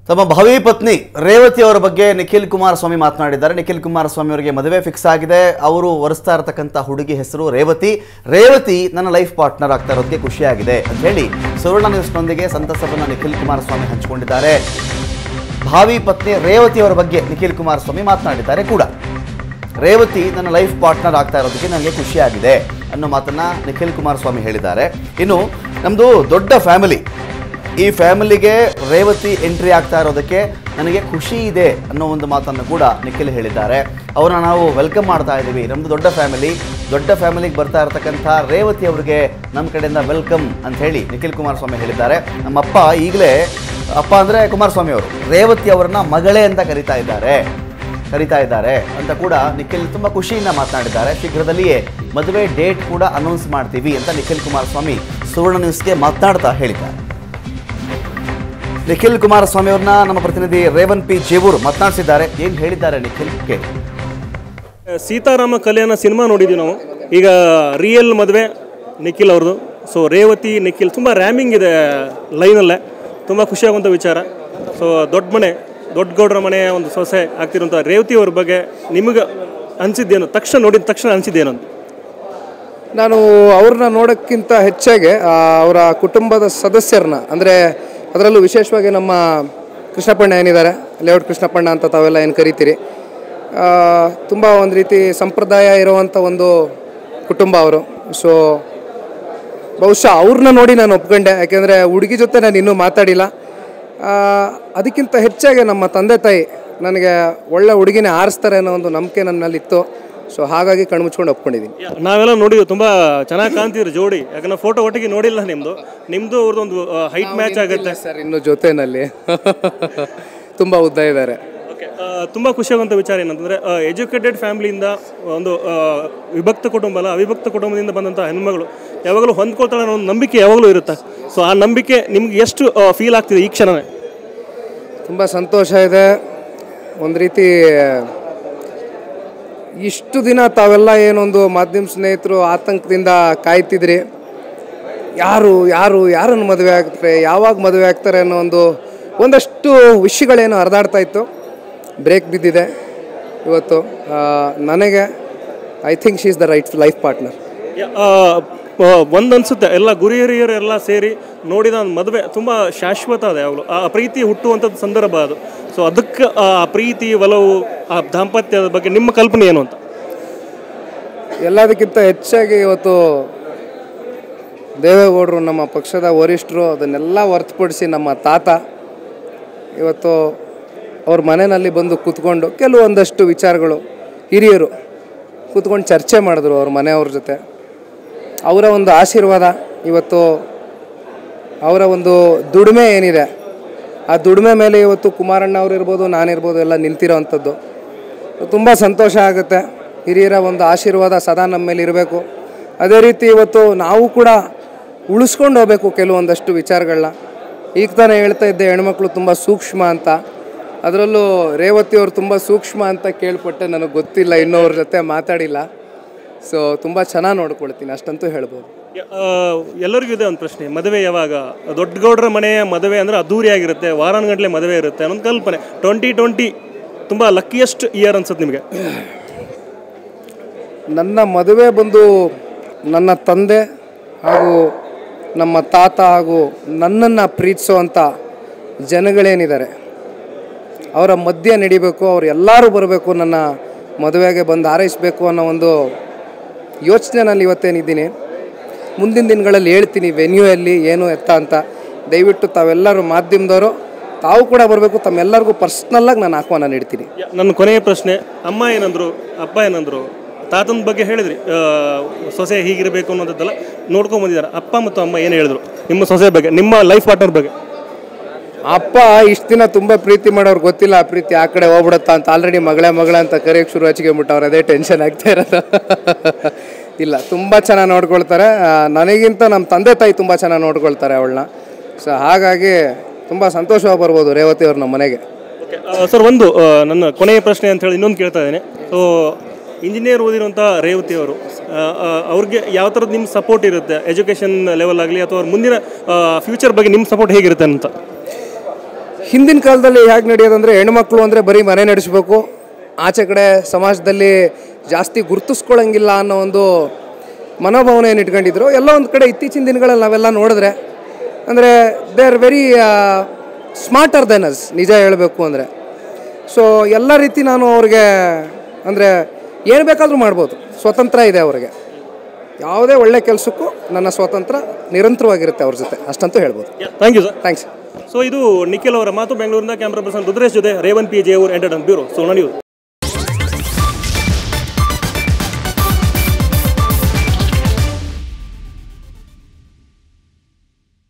ತಮ್ಮ ಭಾವಿ ಪತ್ನಿ ರೇವತಿ ಅವರ ಬಗ್ಗೆ ನಿಖಿಲ್ ಕುಮಾರಸ್ವಾಮಿ ಮಾತನಾಡಿದ್ದಾರೆ. ನಿಖಿಲ್ ಕುಮಾರಸ್ವಾಮಿ ಅವರಿಗೆ ಮದುವೆ ಫಿಕ್ಸ್ ಆಗಿದೆ. ಅವರು ವರಿಸ್ತಾ ಇರತಕ್ಕಂಥ ಹುಡುಗಿ ಹೆಸರು ರೇವತಿ. ರೇವತಿ ನನ್ನ ಲೈಫ್ ಪಾರ್ಟ್ನರ್ ಆಗ್ತಾ ಇರೋದಕ್ಕೆ ಖುಷಿಯಾಗಿದೆ ಅಂತ ಹೇಳಿ ಸುವರ್ಣ ನ್ಯೂಸ್ನೊಂದಿಗೆ ಸಂತಸವನ್ನು ನಿಖಿಲ್ ಕುಮಾರಸ್ವಾಮಿ ಹಂಚಿಕೊಂಡಿದ್ದಾರೆ. ಭಾವಿ ಪತ್ನಿ ರೇವತಿ ಅವರ ಬಗ್ಗೆ ನಿಖಿಲ್ ಕುಮಾರಸ್ವಾಮಿ ಮಾತನಾಡಿದ್ದಾರೆ ಕೂಡ. ರೇವತಿ ನನ್ನ ಲೈಫ್ ಪಾರ್ಟ್ನರ್ ಆಗ್ತಾ ಇರೋದಕ್ಕೆ ನನಗೆ ಖುಷಿಯಾಗಿದೆ ಅನ್ನೋ ಮಾತನ್ನ ನಿಖಿಲ್ ಕುಮಾರಸ್ವಾಮಿ ಹೇಳಿದ್ದಾರೆ. ಇನ್ನು ನಮ್ಮದು ದೊಡ್ಡ ಫ್ಯಾಮಿಲಿ, ಈ ಫ್ಯಾಮಿಲಿಗೆ ರೇವತಿ ಎಂಟ್ರಿ ಆಗ್ತಾ ಇರೋದಕ್ಕೆ ನನಗೆ ಖುಷಿ ಇದೆ ಅನ್ನೋ ಒಂದು ಮಾತನ್ನು ಕೂಡ ನಿಖಿಲ್ ಹೇಳಿದ್ದಾರೆ. ಅವ್ರನ್ನ ನಾವು ವೆಲ್ಕಮ್ ಮಾಡ್ತಾ ಇದ್ದೀವಿ. ನಮ್ಮದು ದೊಡ್ಡ ಫ್ಯಾಮಿಲಿಗೆ ಬರ್ತಾ ಇರತಕ್ಕಂಥ ರೇವತಿ ಅವರಿಗೆ ನಮ್ಮ ಕಡೆಯಿಂದ ವೆಲ್ಕಮ್ ಅಂತ ಹೇಳಿ ನಿಖಿಲ್ ಕುಮಾರಸ್ವಾಮಿ ಹೇಳಿದ್ದಾರೆ. ನಮ್ಮಪ್ಪ ಈಗಲೇ, ಅಪ್ಪ ಅಂದರೆ ಕುಮಾರಸ್ವಾಮಿ ಅವರು, ರೇವತಿ ಅವರನ್ನ ಮಗಳೇ ಅಂತ ಕರಿತಾ ಇದ್ದಾರೆ ಅಂತ ಕೂಡ ನಿಖಿಲ್ ತುಂಬ ಖುಷಿಯಿಂದ ಮಾತನಾಡಿದ್ದಾರೆ. ಶೀಘ್ರದಲ್ಲಿಯೇ ಮದುವೆ ಡೇಟ್ ಕೂಡ ಅನೌನ್ಸ್ ಮಾಡ್ತೀವಿ ಅಂತ ನಿಖಿಲ್ ಕುಮಾರಸ್ವಾಮಿ ಸುವರ್ಣ ನ್ಯೂಸ್ಗೆ ಮಾತನಾಡ್ತಾ ಹೇಳಿದ್ದಾರೆ. ನಿಖಿಲ್ ಕುಮಾರಸ್ವಾಮಿ ಅವ್ರನ್ನ ನಮ್ಮ ಪ್ರತಿನಿಧಿ ರೇವನ್ ಪಿ ಜೇವೂರು ಮಾತನಾಡಿಸಿದ್ದಾರೆ. ಏನು ಹೇಳಿದ್ದಾರೆ ನಿಖಿಲ್ ಕೇಳಿ. ಸೀತಾರಾಮ ಕಲ್ಯಾಣ ಸಿನಿಮಾ ನೋಡಿದ್ವಿ ನಾವು. ಈಗ ರಿಯಲ್ ಮದುವೆ ನಿಖಿಲ್ ಅವ್ರದ್ದು. ಸೊ ರೇವತಿ ನಿಖಿಲ್ ತುಂಬ ರ್ಯಾಮಿಂಗ್ ಇದೆ ಲೈನಲ್ಲೇ, ತುಂಬ ಖುಷಿಯಾಗುವಂಥ ವಿಚಾರ. ಸೊ ದೊಡ್ಡ ಗೌಡ್ರ ಮನೆಯ ಒಂದು ಸೊಸೆ ಆಗ್ತಿರುವಂಥ ರೇವತಿ ಅವ್ರ ಬಗ್ಗೆ ನಿಮಗೆ ಅನಿಸಿದ್ದೇನು? ನೋಡಿದ ತಕ್ಷಣ ಅನಿಸಿದ್ದೇನು ಅಂತ? ನಾನು ಅವ್ರನ್ನ ನೋಡೋಕ್ಕಿಂತ ಹೆಚ್ಚಾಗಿ ಅವರ ಕುಟುಂಬದ ಸದಸ್ಯರನ್ನ, ಅಂದರೆ ಅದರಲ್ಲೂ ವಿಶೇಷವಾಗಿ ನಮ್ಮ ಕೃಷ್ಣಪ್ಪಣ್ಣ ಏನಿದ್ದಾರೆ, ಲೇಔಟ್ ಕೃಷ್ಣಪ್ಪಣ್ಣ ಅಂತ ತಾವೆಲ್ಲ ಏನು ಕರಿತೀರಿ, ತುಂಬ ಒಂದು ರೀತಿ ಸಂಪ್ರದಾಯ ಇರುವಂಥ ಒಂದು ಕುಟುಂಬ ಅವರು. ಸೊ ಬಹುಶಃ ಅವ್ರನ್ನ ನೋಡಿ ನಾನು ಒಪ್ಕೊಂಡೆ. ಯಾಕೆಂದರೆ ಹುಡುಗಿ ಜೊತೆ ನಾನು ಇನ್ನೂ ಮಾತಾಡಿಲ್ಲ. ಅದಕ್ಕಿಂತ ಹೆಚ್ಚಾಗಿ ನಮ್ಮ ತಂದೆ ತಾಯಿ ನನಗೆ ಒಳ್ಳೆ ಹುಡುಗಿನೇ ಆರಿಸ್ತಾರೆ ಅನ್ನೋ ಒಂದು ನಂಬಿಕೆ ನನ್ನಲ್ಲಿತ್ತು. ಸೊ ಹಾಗಾಗಿ ಕಣ್ಮುಚ್ಕೊಂಡು ಒಪ್ಕೊಂಡಿದ್ದೀನಿ. ನಾವೆಲ್ಲ ನೋಡಿದ್ವಿ, ತುಂಬ ಚೆನ್ನಾಗಿ ಕಾಣ್ತಿದ್ರು ಜೋಡಿ. ಯಾಕಂದ್ರೆ ಫೋಟೋ ಒಟ್ಟಿಗೆ ನೋಡಿಲ್ಲ ನಿಮ್ಮದು ಅವ್ರದ್ದೊಂದು ಹೈಟ್ ಮ್ಯಾಚ್ ಆಗುತ್ತೆ ಸರ್. ಇನ್ನು ಜೊತೆಯಲ್ಲಿ ತುಂಬ ಉದ್ದ ಇದ್ದಾರೆ. ತುಂಬ ಖುಷಿಯಾಗುವಂಥ ವಿಚಾರ ಏನಂತಂದರೆ, ಎಜುಕೇಟೆಡ್ ಫ್ಯಾಮಿಲಿಯಿಂದ ಒಂದು ವಿಭಕ್ತ ಕುಟುಂಬ ಅಲ್ಲ, ಅವಿಭಕ್ತ ಕುಟುಂಬದಿಂದ ಬಂದಂಥ ಹೆಣ್ಮಗಳು ಯಾವಾಗಲೂ ಹೊಂದ್ಕೊಳ್ತಾಳೆ ಅನ್ನೋ ಒಂದು ನಂಬಿಕೆ ಯಾವಾಗಲೂ ಇರುತ್ತೆ. ಸೊ ಆ ನಂಬಿಕೆ ನಿಮ್ಗೆ ಎಷ್ಟು ಫೀಲ್ ಆಗ್ತಿದೆ ಈ ಕ್ಷಣವೇ? ತುಂಬ ಸಂತೋಷ ಇದೆ. ಒಂದು ರೀತಿ ಇಷ್ಟು ದಿನ ತಾವೆಲ್ಲ ಏನೊಂದು ಮಾಧ್ಯಮ ಸ್ನೇಹಿತರು ಆತಂಕದಿಂದ ಕಾಯ್ತಿದ್ರಿ, ಯಾರನ್ನು ಮದುವೆ ಆಗ್ತಾರೆ, ಯಾವಾಗ ಮದುವೆ ಆಗ್ತಾರೆ ಅನ್ನೋ ಒಂದಷ್ಟು ವಿಷಯಗಳೇನು ಹರಿದಾಡ್ತಾ ಇತ್ತು, ಬ್ರೇಕ್ ಬಿದ್ದಿದೆ ಇವತ್ತು. ನನಗೆ I think she is the right life partner. ಒಂದನ್ಸುತ್ತೆ, ಎಲ್ಲ ಗುರಿ ಹಿರಿಯರು ಎಲ್ಲ ಸೇರಿ ನೋಡಿದ ಮದುವೆ ತುಂಬ ಶಾಶ್ವತ ಅದ. ಯಾವಾಗಲೂ ಆ ಪ್ರೀತಿ ಹುಟ್ಟುವಂಥದ್ದು ಸಂದರ್ಭ ಅದು. ಸೊ ಅದಕ್ಕೆ ಆ ಪ್ರೀತಿ, ಒಲವು, ಆ ದಾಂಪತ್ಯದ ಬಗ್ಗೆ ನಿಮ್ಮ ಕಲ್ಪನೆ ಏನು ಅಂತ? ಎಲ್ಲದಕ್ಕಿಂತ ಹೆಚ್ಚಾಗಿ ಇವತ್ತು ದೇವೇಗೌಡರು, ನಮ್ಮ ಪಕ್ಷದ ವರಿಷ್ಠರು, ಅದನ್ನೆಲ್ಲ ಹೊರತುಪಡಿಸಿ ನಮ್ಮ ತಾತ ಇವತ್ತು ಅವ್ರ ಮನೆಯಲ್ಲಿ ಬಂದು ಕೂತ್ಕೊಂಡು ಕೆಲವೊಂದಷ್ಟು ವಿಚಾರಗಳು ಹಿರಿಯರು ಕೂತ್ಕೊಂಡು ಚರ್ಚೆ ಮಾಡಿದ್ರು ಅವ್ರ ಮನೆಯವ್ರ ಜೊತೆ. ಅವರ ಒಂದು ಆಶೀರ್ವಾದ, ಇವತ್ತು ಅವರ ಒಂದು ದುಡಿಮೆ ಏನಿದೆ, ಆ ದುಡಿಮೆ ಮೇಲೆ ಇವತ್ತು ಕುಮಾರಣ್ಣ ಅವರು ಇರ್ಬೋದು, ನಾನಿರ್ಬೋದು, ಎಲ್ಲ ನಿಂತಿರೋ ಅಂಥದ್ದು ತುಂಬ ಸಂತೋಷ ಆಗುತ್ತೆ. ಹಿರಿಯರ ಒಂದು ಆಶೀರ್ವಾದ ಸದಾ ನಮ್ಮ ಮೇಲೆ ಇರಬೇಕು. ಅದೇ ರೀತಿ ಇವತ್ತು ನಾವು ಕೂಡ ಉಳಿಸ್ಕೊಂಡು ಹೋಗಬೇಕು ಕೆಲವೊಂದಷ್ಟು ವಿಚಾರಗಳನ್ನ. ಈಗ ತಾನೇ ಹೇಳ್ತಾ ಇದ್ದೆ, ಹೆಣ್ಮಕ್ಳು ತುಂಬ ಸೂಕ್ಷ್ಮ ಅಂತ. ಅದರಲ್ಲೂ ರೇವತಿಯವರು ತುಂಬ ಸೂಕ್ಷ್ಮ ಅಂತ ಕೇಳ್ಪಟ್ಟೆ. ನನಗೆ ಗೊತ್ತಿಲ್ಲ, ಇನ್ನೂ ಅವ್ರ ಜೊತೆ ಮಾತಾಡಿಲ್ಲ. ಸೊ ತುಂಬ ಚೆನ್ನಾಗಿ ನೋಡ್ಕೊಳ್ತೀನಿ ಅಷ್ಟಂತೂ ಹೇಳ್ಬೋದು. ಎಲ್ಲರಿಗೂ ಇದೆ ಒಂದು ಪ್ರಶ್ನೆ, ಮದುವೆ ಯಾವಾಗ? ದೊಡ್ಡ ಗೌಡ್ರ ಮನೆಯ ಮದುವೆ ಅಂದರೆ ಅದ್ದೂರಿಯಾಗಿರುತ್ತೆ, ವಾರಾನುಗಟ್ಟಲೆ ಮದುವೆ ಇರುತ್ತೆ ಅನ್ನೊಂದು ಕಲ್ಪನೆ. 2020 ತುಂಬ ಲಕ್ಕಿಯೆಸ್ಟ್ ಇಯರ್ ಅನ್ಸುತ್ತೆ ನಿಮಗೆ? ನನ್ನ ಮದುವೆ ಬಂದು ನನ್ನ ತಂದೆ ಹಾಗೂ ನಮ್ಮ ತಾತ ಹಾಗೂ ನನ್ನನ್ನು ಪ್ರೀತಿಸೋವಂಥ ಜನಗಳೇನಿದ್ದಾರೆ ಅವರ ಮಧ್ಯೆ ನಡಿಬೇಕು, ಅವ್ರು ಎಲ್ಲರೂ ಬರಬೇಕು, ನನ್ನ ಮದುವೆಗೆ ಬಂದು ಹಾರೈಸಬೇಕು ಅನ್ನೋ ಒಂದು ಯೋಚನೆ ನಾನು ಇವತ್ತೇನಿದ್ದೀನಿ. ಮುಂದಿನ ದಿನಗಳಲ್ಲಿ ಹೇಳ್ತೀನಿ ವೆನ್ಯೂ ಎಲ್ಲಿ, ಏನು ಎತ್ತ ಅಂತ. ದಯವಿಟ್ಟು ತಾವೆಲ್ಲರೂ ಮಾಧ್ಯಮದವರು ತಾವು ಕೂಡ ಬರಬೇಕು. ತಮ್ಮೆಲ್ಲರಿಗೂ ಪರ್ಸ್ನಲ್ಲಾಗಿ ನಾನು ಆಹ್ವಾನ ನೀಡ್ತೀನಿ. ನನ್ನ ಕೊನೆಯ ಪ್ರಶ್ನೆ, ಅಮ್ಮ ಏನಂದರು, ಅಪ್ಪ ಏನಂದರು? ತಾತನ ಬಗ್ಗೆ ಹೇಳಿದ್ರಿ, ಸೊಸೆ ಹೀಗಿರಬೇಕು ಅನ್ನೋದೆಲ್ಲ ನೋಡ್ಕೊಂಬಂದಿದ್ದಾರೆ. ಅಪ್ಪ ಮತ್ತು ಅಮ್ಮ ಏನು ಹೇಳಿದ್ರು ನಿಮ್ಮ ಸೊಸೆ ಬಗ್ಗೆ, ನಿಮ್ಮ ಲೈಫ್ ಪಾರ್ಟ್ನರ್ ಬಗ್ಗೆ? ಅಪ್ಪ ಇಷ್ಟು ದಿನ ತುಂಬ ಪ್ರೀತಿ ಮಾಡೋರು, ಗೊತ್ತಿಲ್ಲ ಆ ಪ್ರೀತಿ ಆ ಕಡೆ ಹೋಗ್ಬಿಡುತ್ತಾ ಅಂತ. ಆಲ್ರೆಡಿ ಮಗಳ ಅಂತ ಕರೆಯೋಕ್ಕೆ ಶುರು ಹಚ್ಕೊಂಬಿಟ್ಟವ್ರು. ಅದೇ ಟೆನ್ಷನ್ ಆಗ್ತಾ ಇರೋದು. ಇಲ್ಲ, ತುಂಬ ಚೆನ್ನಾಗಿ ನೋಡ್ಕೊಳ್ತಾರೆ. ನನಗಿಂತ ನಮ್ಮ ತಂದೆ ತಾಯಿ ತುಂಬ ಚೆನ್ನಾಗಿ ನೋಡ್ಕೊಳ್ತಾರೆ ಅವಳನ್ನ. ಸೊ ಹಾಗಾಗಿ ತುಂಬ ಸಂತೋಷವಾಗಿ ಬರ್ಬೋದು ರೇವತಿ ಅವ್ರು ನಮ್ಮ ಮನೆಗೆ. ಸರ್, ಒಂದು ನನ್ನ ಕೊನೆಯ ಪ್ರಶ್ನೆ ಅಂತ ಹೇಳಿ ಇನ್ನೊಂದು ಕೇಳ್ತಾ ಇದ್ದೇನೆ. ಸೊ ಇಂಜಿನಿಯರ್ ಓದಿರುವಂಥ ರೇವತಿ ಅವರು, ಅವ್ರಿಗೆ ಯಾವ ಥರದ್ದು ನಿಮ್ಮ ಸಪೋರ್ಟ್ ಇರುತ್ತೆ? ಎಜುಕೇಷನ್ ಲೆವೆಲ್ ಆಗಲಿ ಅಥವಾ ಅವ್ರ ಮುಂದಿನ ಫ್ಯೂಚರ್ ಬಗ್ಗೆ ನಿಮ್ಮ ಸಪೋರ್ಟ್ ಹೇಗಿರುತ್ತೆ ಅಂತ? ಹಿಂದಿನ ಕಾಲದಲ್ಲಿ ಹೇಗೆ ನಡೆಯೋದಂದರೆ ಹೆಣ್ಮಕ್ಳು ಅಂದರೆ ಬರೀ ಮನೆ ನಡೆಸಬೇಕು, ಆಚೆ ಕಡೆ ಸಮಾಜದಲ್ಲಿ ಜಾಸ್ತಿ ಗುರುತಿಸ್ಕೊಳ್ಳೋಂಗಿಲ್ಲ ಅನ್ನೋ ಒಂದು ಮನೋಭಾವನೆಯನ್ನು ಇಟ್ಕೊಂಡಿದ್ರು. ಎಲ್ಲ ಒಂದು ಕಡೆ ಇತ್ತೀಚಿನ ದಿನಗಳಲ್ಲಿ ನಾವೆಲ್ಲ ನೋಡಿದ್ರೆ ಅಂದರೆ they are very smarter than us, ನಿಜ ಹೇಳಬೇಕು ಅಂದರೆ. ಸೊ ಎಲ್ಲ ರೀತಿ ನಾನು ಅವ್ರಿಗೆ ಅಂದರೆ ಏನು ಬೇಕಾದರೂ ಮಾಡ್ಬೋದು, ಸ್ವತಂತ್ರ ಇದೆ ಅವ್ರಿಗೆ. ಯಾವುದೇ ಒಳ್ಳೆ ಕೆಲಸಕ್ಕೂ ನನ್ನ ಸ್ವಾತಂತ್ರ್ಯ ನಿರಂತರವಾಗಿರುತ್ತೆ ಅವ್ರ ಜೊತೆ, ಅಷ್ಟಂತೂ ಹೇಳ್ಬೋದು. Thank you sir. Thanks. So ಇದು ನಿಖಿಲ್ ಅವರ ಮಾತು. ಬೆಂಗಳೂರಿನ ಕ್ಯಾಮ್ರಾ ಪರ್ಸನ್ ರುದ್ರೇಶ್ ಜೊತೆ ರೇವನ್ PJ ಅವರು ಎಂಟರ್ಟೈನ್ಮೆಂಟ್ ಬ್ಯೂರೋ, ಸೋನಾ ನ್ಯೂಸ್.